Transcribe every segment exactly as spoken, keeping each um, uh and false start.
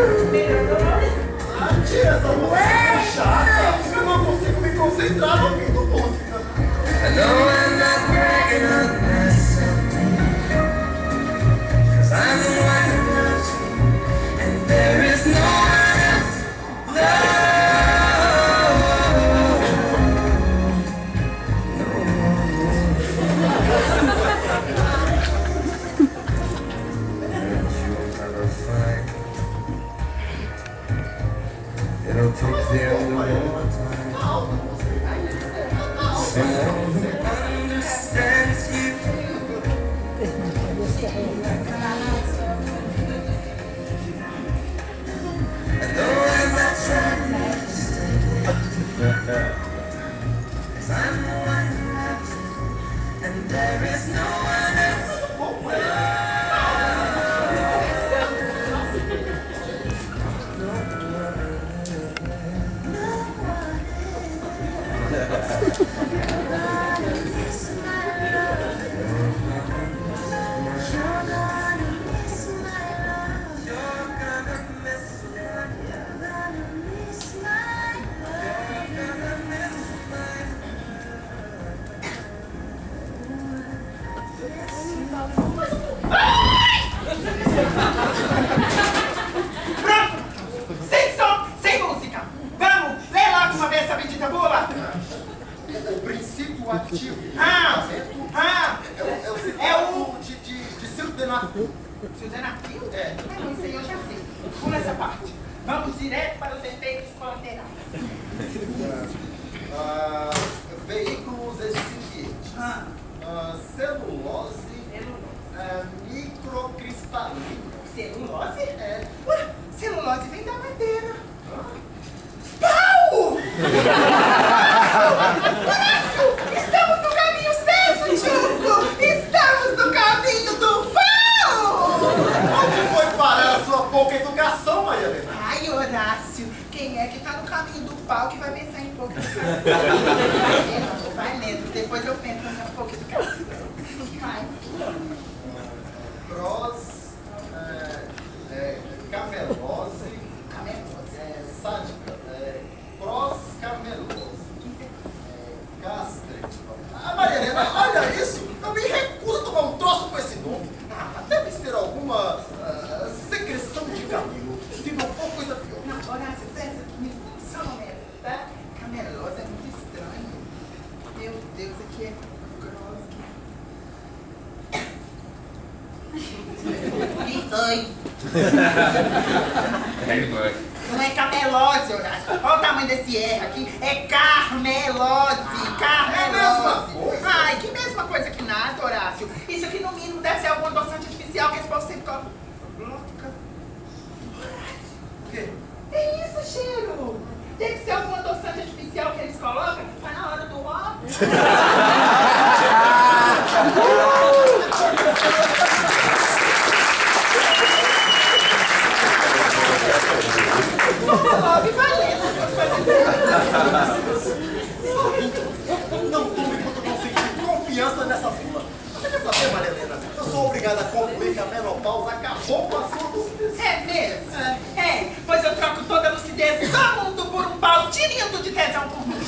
Ah, tia, essa música é chata. Eu não consigo me concentrar ouvindo música. I know I'm not bragging on myself, 'cause I'm the one who loves you, and there is no one else. No. It'll take them a long time. Someone who understands you. I know I'm not trying to stay, 'cause I'm the one who loves you, and there is no one else. O princípio ativo. Ah! Ah! É o, é o ciclo de, de, de sildenafil. Sildenafil? É. Ah, não, isso aí eu já sei. Pula essa parte. Vamos direto para os efeitos colaterais. Ah, veículos excipientes. Ah. Ah, celulose. Celulose. Ah, microcristalina. Celulose? É. Ué, celulose vem da madeira. Pau! Estamos no caminho certo, Chuco! Estamos no caminho do pau! Onde foi parar a sua pouca educação, Maria Helena? Ai, Horácio, quem é que tá no caminho do pau que vai pensar em pouca educação? Vai lendo, depois eu penso nessa pouca educação. Vai. Pros, é, é, camelose, Camelose. é, sádica, é, proscamelose, é, gastrite. Ah, Maria Helena, olha isso! Eu me recuso a tomar um troço com esse nome. Ah, deve ser alguma ah, secreção de camelo, se não for coisa pior. Não, Horácio, presta atenção, né? Tá? Camelose é muito estranho. Meu Deus, aqui é grosso. Quem foi? Não é camelose, Horácio. Olha o tamanho desse R aqui. É carmelose. Carmelose. Ai, que mesma coisa que nada, Horácio. Isso aqui no mínimo deve ser algum adoçante artificial que esse povo sempre coloca. O quê? É isso, cheiro. Tem que ser algum adoçante artificial que eles colocam. Tá na hora do ó. Logo valendo. Não tome quanto conseguir confiança nessa fila. Você quer saber, Maria Helena? Eu sou obrigada a concluir que a menopausa acabou com a sua lucidez. É mesmo? É. é. Pois eu troco toda a lucidez do mundo por um pau tirindo de tesão por mim.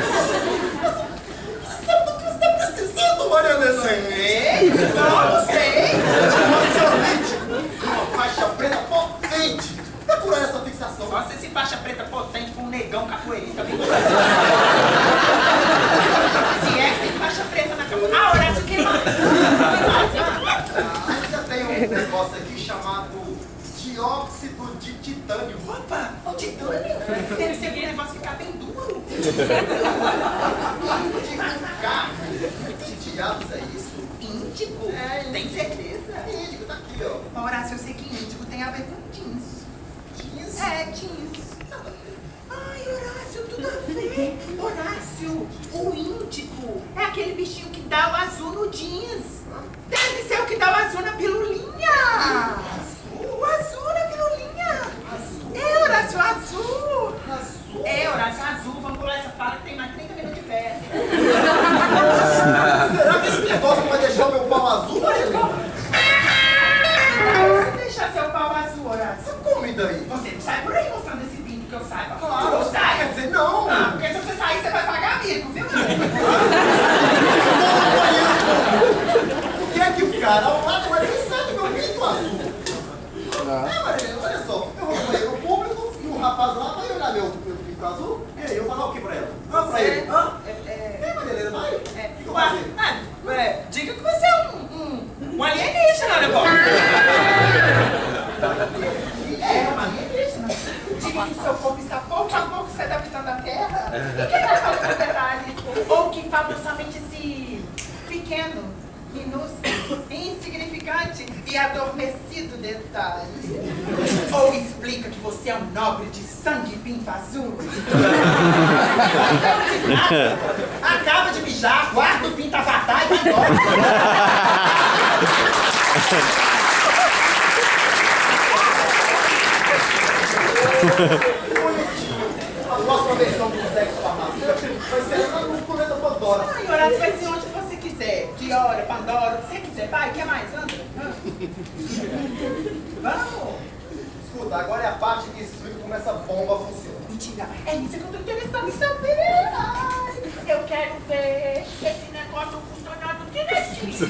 Você sabe do que você está precisando, Maria Helena? Sei. Não sei. Emocionante. Uma faixa preta potente. Pra curar essa fixação. Nossa, esse faixa preta potente com um negão capoeirista bem. Se é que tem faixa preta na capoeira. Ah, Horácio, que mais? Ah, ainda tem um negócio aqui chamado dióxido de titânio. Opa, o titânio. Deve ser aquele negócio ficar bem duro. De carne. Que diabos é isso? Índigo? É, Tem certeza? Índigo, tá aqui, ó. Horácio, eu sei que índigo tem a ver com jeans. Jeans? É, jeans. Ai, Horácio, tudo a ver. Horácio, o índigo é aquele bichinho que dá o azul no jeans. Deve ser o que dá o azul na pilulinha. O azul na pilulinha. Azul? É, Horácio, azul. Azul? É, Horácio, azul. Vamos pular essa fala que tem mais trinta minutos de festa. Será que esse negócio vai deixar o meu pau azul, Maria Helena? Se deixar seu pau azul, Horácio. Como daí? Você não sai por aí mostrando esse pinto que eu saiba. Claro. Eu saio. Quer dizer, não. Ah, porque se você sair, você vai pagar amigo, viu? O que é que o cara ao lado vai pensar do meu pinto azul? É, Marilena, olha só. Eu vou sair no público e o rapaz lá vai olhar meu, meu pinto azul. E aí, eu vou falar o que pra ela? Ah, pra ele. Hã? É, é, É, Marilena, vai. é, O que eu vou ué, fazer? ah, é, diga que você é um, um, um alienígena, né, Bob? É, uma alienígena. Diga que seu corpo está pouco a pouco se adaptando à Terra. E que não fala com detalhes. Ou que fala somente esse pequeno, minúsculo, insignificante e adormecido detalhe. Ou explica que você é um nobre de sangue e pinto azul. Acaba de mijar, guarda o pinto avatar e vai embora. Bonitinho. A próxima versão do sexo farmacêutico vai ser lá no planeta Pandora. Ai, Horácio, vai ser onde você quiser. De hora, Pandora, o que você quiser. Vai, o que mais? Anda. Vamos. Escuta, agora é a parte que explica como essa bomba funciona. Mentira, é isso que eu tô interessado em saber. Ai, eu quero ver esse negócio funcionando direitinho.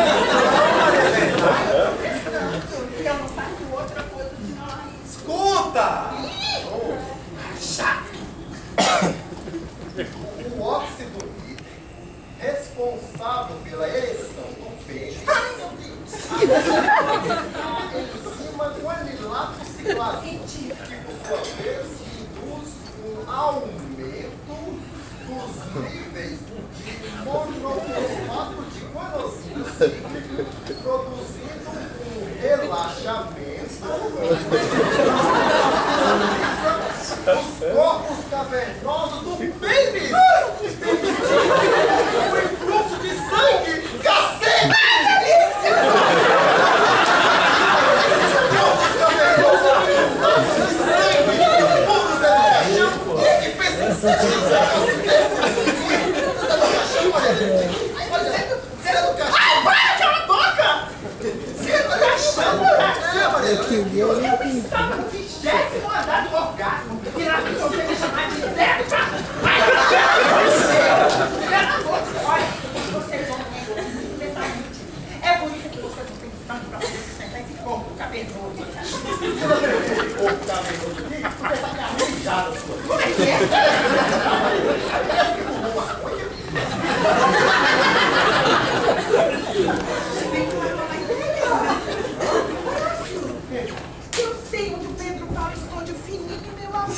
Eu não faço outra coisa demais. Escuta! Ih, chato. O óxido nítrico, responsável pela ereção do peixe, Ai, meu Deus. em cima do anilato ciclado, que Mentira. por sua vez induz um aumento dos níveis de monofosfato de guanosina cíclico, produzindo um relaxamento dos corpos cavernosos do pênis. O influxo de sangue, cacete! Corpos cavernosos, influxo de sangue, puros educação, e que pensa em ser Ai, para, cala a boca! Eu estava no vigésimo andar do orgasmo e lá que você me chamar de Zeca! Ai, meu Deus do céu! Pelo amor de Deus! Olha, vocês vão ver completamente. É por isso que você não tem sangue pra você sustentar esse corpo cavernoso. corpo cavernoso aqui, porque essa minha mijada sua. Como é que é? Eu sei onde o Pedro Paulo esconde o fininho, meu amor.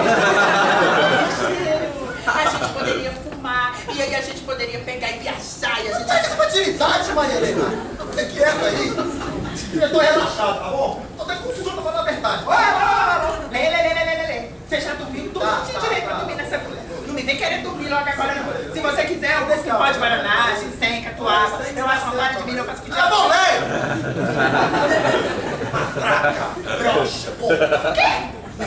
A gente poderia fumar, e aí a gente poderia pegar e viajar, e a gente... Mas isso é uma atividade, Maria Helena. Você quieta aí. Eu tô relaxado, tá bom? Tô até com sono pra falar a verdade. Olha, olha, olha, lê, lê, lê, lê, lê, lê. Você já dormiu? Todo Tá, mundo tinha tá, direito tá. pra dormir nessa coisa. Não me vem querer dormir logo agora, não. Se você quiser, eu busco um pó de guaraná, ginseng, catuaba. Eu acho uma vara de milho, eu faço que Ah, bom, leio! Matraca, broxa, porra. O quê?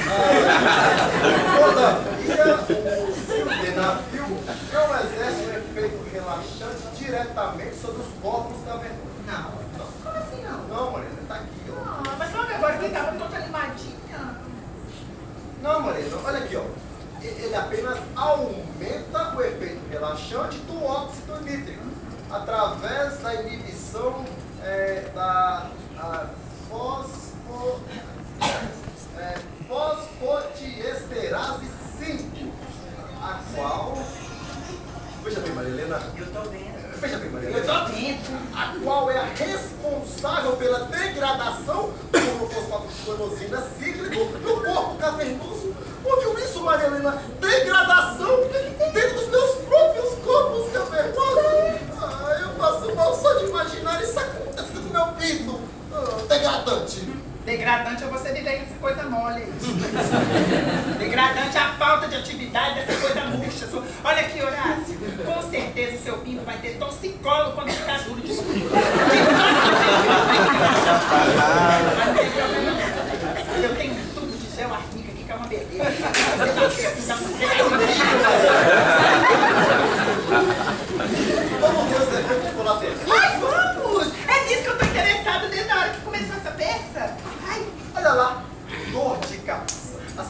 Todavia, o sildenafil não exerce um efeito relaxante diretamente sobre os corpos cavernosos. Não. Como assim não? Não, Morena, tá aqui, ó. Ah, mas logo agora que tava toda animadinha. Não, Morena, olha aqui, ó. Ele apenas aumenta o efeito relaxante do óxido nítrico através da inibição é, da a, fosfo, é, fosfodiesterase cinco, a qual, veja bem, Maria Helena, Eu tô vendo. veja bem, Maria Eu Helena, tô vendo. a qual é a responsável pela degradação do monofosfato de guanosina cíclico no corpo cavernoso. Ouviu isso, Maria Helena? Degradação dentro dos meus próprios corpos cavernosos. Ah, eu passo mal só de imaginar isso acontecendo no meu pinto. Ah, degradante. Degradante é você viver com essa coisa mole. Degradante é a falta de atividade dessa coisa murcha. Olha aqui, Horácio. Com certeza o seu pinto vai ter torcicolo quando ficar duro de escuro. Mas não tem problema não. Eu tenho um tubo de gel arnica aqui que é uma beleza. Vamos ver os efeitos colaterais. Mas vamos! É nisso que eu tô interessado desde a hora que começou essa peça. Ai, Olha lá, dor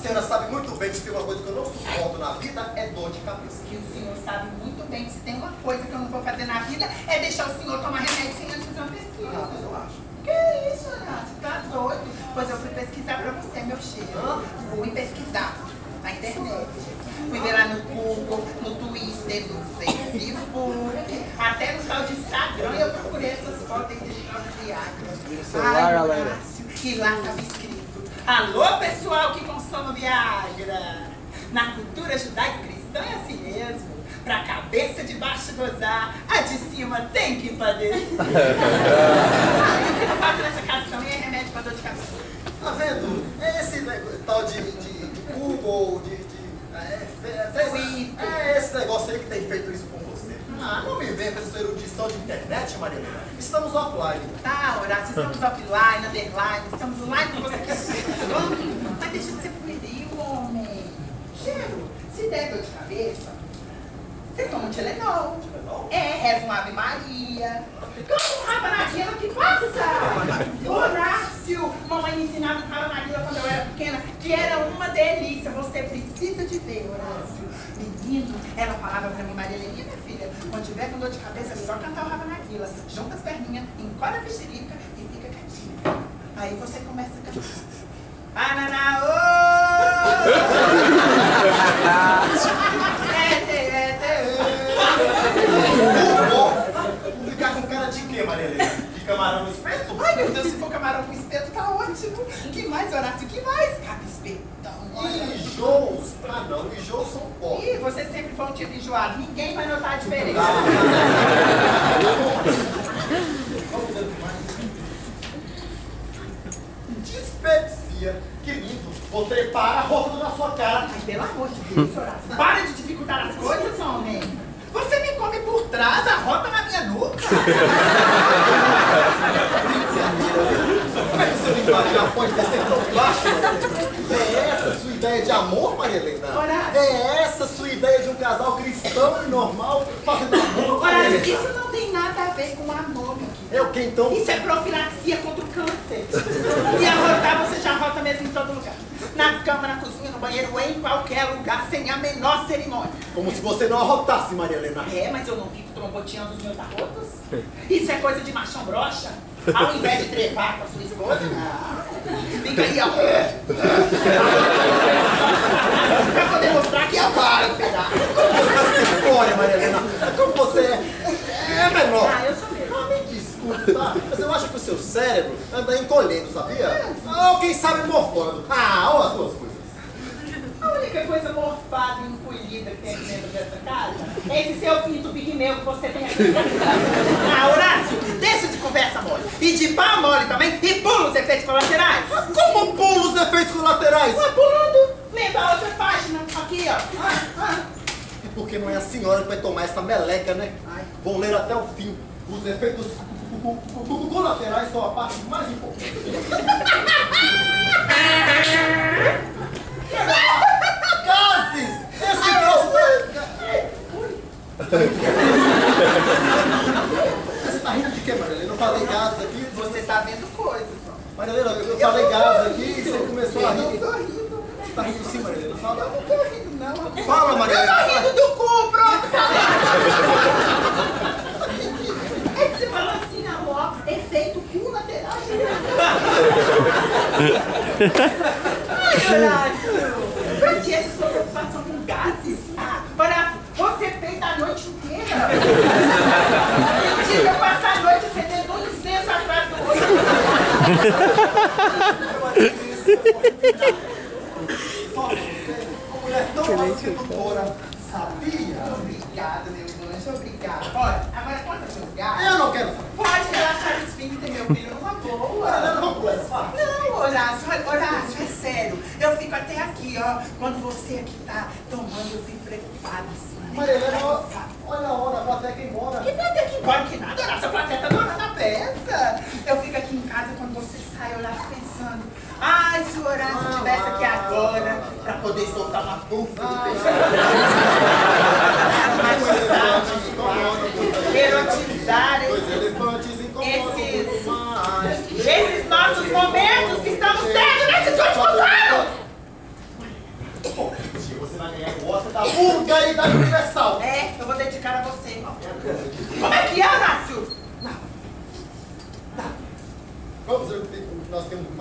senhora sabe muito bem que se tem uma coisa que eu não suporto na vida é dor de cabeça. Que o senhor sabe muito bem que se tem uma coisa que eu não vou fazer na vida é deixar o senhor tomar remédio sem antes fazer uma pesquisa. Ah, mas eu acho. Que isso, Horácio? Tá doido? Pois eu fui pesquisar pra você, meu cheiro. Fui pesquisar na internet. Fui ver lá no Google, no Twitter, no Facebook, até no tal de Instagram. Eu procurei essas fotos aí de tal de Viagra. celular, Ai, galera. Horácio, e lá estava escrito: alô, pessoal que consome Viagra. Na cultura judaico-cristã é assim mesmo. Pra cabeça de baixo gozar, a de cima tem que padecer. Ah, e o que eu faço nessa casa também é remédio pra dor de cabeça. Tá vendo? Esse negócio, tal de, de, de Google, de... de é, fe- fez- é esse negócio aí que tem feito isso com você. Ah, não me venha com essa erudição de internet, Maria Helena. Estamos offline. Tá, Horácio, estamos offline, underline, estamos online com você aqui. Pronto, mas deixa de ser pueril, homem. Cheiro, se der dor de cabeça, você toma um Tilenol. É, reza uma Ave Maria. Canta um Rabanadila que passa. Horácio, mamãe me ensinava um Rabanadila quando eu era pequena, que era uma delícia. Você precisa de ver, Horácio. Menino, ela falava pra mim, Maria Helena, minha filha, quando tiver com dor de cabeça, é só cantar o Rabanadila. Junta as perninhas, encolhe a mexerica e fica quietinha. Aí você começa a cantar. Banana, ô! Vou ficar com cara de quê, Maria Helena? De camarão no espeto? Ai, meu Deus, se for camarão com espeto, tá ótimo. Que mais, Horácio? Que mais? Cabe espetão. Enjoos? Ah não, enjoos são poucos. Ih, você sempre foi um tipo enjoado. Ninguém vai notar a diferença. Vamos ver mais. Dispepsia. Que lindo. Vou trepar a roupa na sua cara. Ai, pelo amor de Deus, Horácio. Para de dificultar as coisas, homem. Você me come por trás, a rota na minha nuca. Como é que você me fala que a pode descer tão baixo? É essa sua ideia de amor, Maria Helena? Horácio. É essa sua ideia de um casal cristão e normal fazendo amor, Maria Horácio, Helena? isso não tem nada a ver com amor, meu querido. É o que então? Isso é profilaxia contra o câncer. E arrotar você já rota mesmo em todo lugar. Na cama, na cozinha, no banheiro, em qualquer lugar, sem a menor cerimônia. Como se você não arrotasse, Maria Helena. É, mas eu não fico tromboteando os meus arrotos. Isso é coisa de machão broxa. Ao invés de trepar com a sua esposa, não. Fica aí, ó. Pra poder mostrar que eu paro, pedaço. Você se fora, Maria Helena. Como você é, é menor. Ah, eu sou mesmo. Ah, me desculpe, tá? Mas eu acho que o seu cérebro anda encolhendo, sabia? Ou quem sabe morfando. Ah, ou as duas coisas. A única coisa morfada e encolhida que tem aqui dentro dessa casa é esse seu pinto pigmeu que você tem aqui. Ah, Horácio, deixa de conversa mole. E de pau mole também. E pula os efeitos colaterais. Como pula os efeitos colaterais? Vai pulando. Lembra a outra página. Aqui, ó. Ah, ah. E porque não é a senhora que vai tomar essa meleca, né? Vou ler até o fim. Os efeitos colaterais são a parte mais importante. Gases! Esse troço... Você tá rindo de quê, Maria Helena? Eu falei gases aqui. Você tá vendo coisas, ó. Maria Helena, eu falei gases aqui e você começou a Eu não rir. tô rindo. Você tá rindo sim, Maria Helena? Fala. Eu não tô rindo, não. Fala, Maria Eu Helena. tô rindo do cu, pronto. É que você falou assim, ó. Efeito cu lateral. Ai, Horácio. Pra que essa sua preocupação com gases? Ah, Horácio, você peita a noite inteira. Mentira, passar a noite acendendo um incenso atrás do outro. Uma mulher tão sedutora, sabia? Obrigada, meu anjo, obrigada. Olha, agora conta seus gatos. Eu não quero saber. Pode relaxar o esfíncter, meu filho, numa boa. Maria Helena, vamos pular essa parte. Não, Horácio, Horácio, é sério. Eu fico até aqui, ó. Quando você aqui tá tomando, eu fico preocupada, assim. né? Maria Helena, Ai, ó, que saco. olha a hora, a plateia que embora. Que vai ter que ir embora, que nada, Horácio, a plateia tá adorando a peça. Eu fico aqui em casa quando você sai, Horácio, pensando. Ai, se o Horácio estivesse aqui agora, pra poder soltar uma bufa do peixe. Erotizar Os esses, elefantes incomodam esses, demais. esses nossos momentos que estamos tendo nesses últimos anos.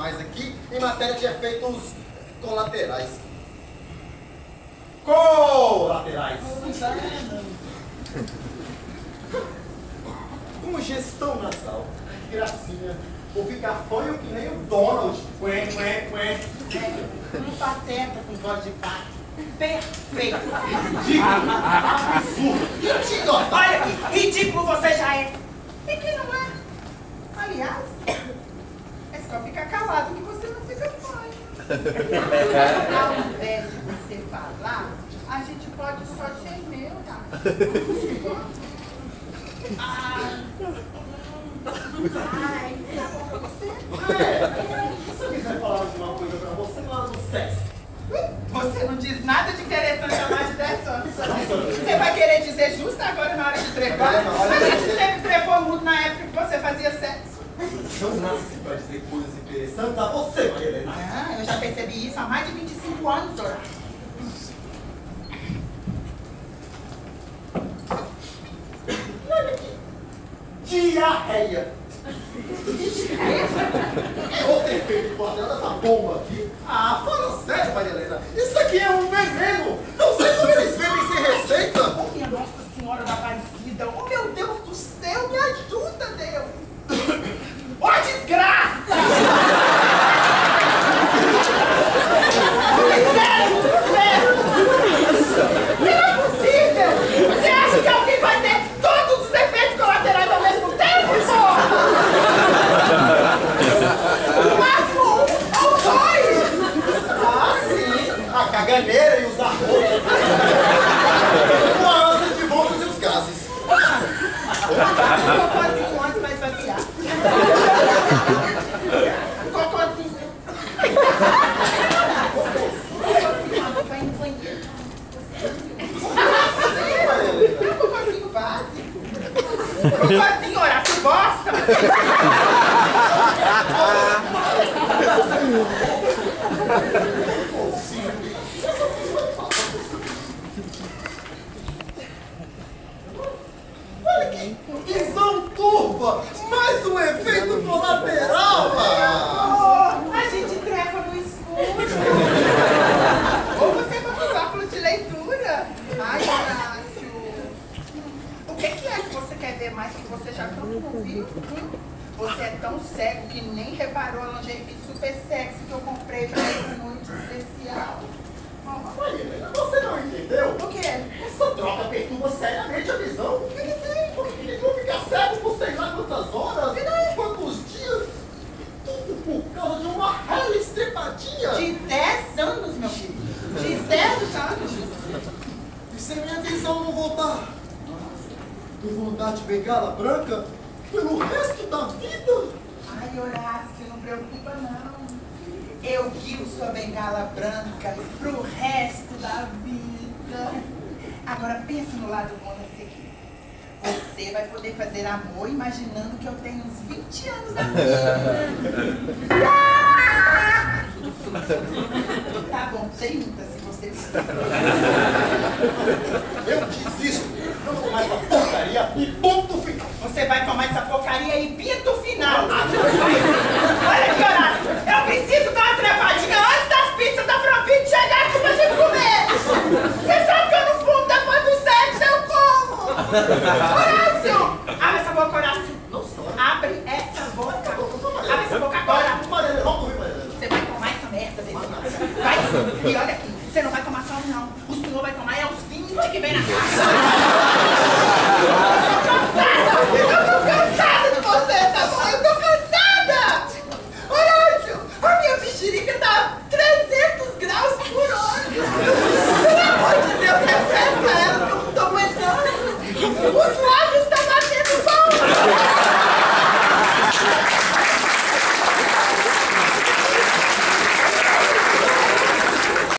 mais aqui em matéria de efeitos colaterais. Colaterais. Congestão nasal. Que gracinha. Vou ficar fanho que nem o Donald. Ué, ué, ué. Um pateta com voz de pato. Perfeito. Ridículo. Absurdo. Idiota. Olha aqui, ridículo você já é. E que não é. Aliás, é só ficar calado que você não fica fanho. Ao invés de você falar, a gente pode só gemer, tá? Ah. Ai, tá bom pra você? É. Se eu quiser falar de uma coisa pra você, fala do sexo. Você não diz nada de interessante há mais de dez anos. Você vai querer dizer justo agora na hora de trepar? A gente sempre trepou muito na época que você fazia sexo. Eu nasci pra dizer coisas interessantes a você, Maria Helena. Ah, eu já percebi isso há mais de vinte e cinco anos, Horácio. Olha aqui. Diarreia. Eu ter feito guardar essa bomba aqui. Ah, fala sério, Maria Helena. Isso aqui é um veneno. Não sei como eles vendem sem receita. Oh, minha Nossa Senhora da Aparecida. Oh, meu Deus do céu, me ajuda, Deus. Ó, oh, desgraça! Sério, sério. Não é possível. Você acha que alguém vai ter todos os efeitos colaterais ao mesmo tempo, porra? No máximo um ou dois. Ah, sim. A caganeira e os arroz. Com a ânsia de vômitos e os gases. Cocôzinho antes vai esvaziar. Cocôzinho. Cocôzinho vai no banheiro. Cocôzinho básico. Cocôzinho, Horácio, bosta. Olha aqui. Visão turva. Mais um efeito colateral. Oh, a gente trepa no escuro. Ou você vai com óculos de leitura. Ai, Horácio. O que que é que você quer ver mais que você já não viu? Hum? Você é tão cego que nem reparou a lingerie super sexy que eu comprei pra essa noite especial. Maria Helena, você não entendeu? O quê? Essa droga perturba seriamente a visão. O que que tem? Por que que vão ficar cego por sei lá quantas horas? E daí? Quantos dias? Tudo por causa de uma rela estrepadinha. De dez anos, meu filho. De zero anos. E se minha visão não voltar? Eu vou andar de bengala branca pelo resto da vida? Ai, Horácio, não preocupa não. Eu guio sua bengala branca pro resto da vida. Agora pensa no lado bom desse aqui. Você vai poder fazer amor imaginando que eu tenho uns vinte anos aqui. Tá bom, trinta se você quiser. Eu desisto. Não vou mais essa porcaria e ponto final. Você vai tomar essa porcaria e pinto final. Olha aqui, Horácio. Eu preciso dar uma trepadinha antes das pizzas da Frapit chegar aqui pra gente comer. Você sabe que eu não fumo depois do sexo, eu como. Horácio, abre essa boca, Horácio. Não só. Abre essa boca. Abre essa boca agora. Maria, vamos comer, Maria. Você vai tomar essa merda desse. Vai sim. E olha aqui, você não vai tomar só um, não. O senhor vai tomar é uns vinte que vem na casa. Eu tô cansada! Eu tô cansada de você, tá bom? Eu tô cansada! Horácio, a minha mexerica tá a trezentos graus por hora. Pelo amor de Deus, refresca ela que eu não tô aguentando. O suor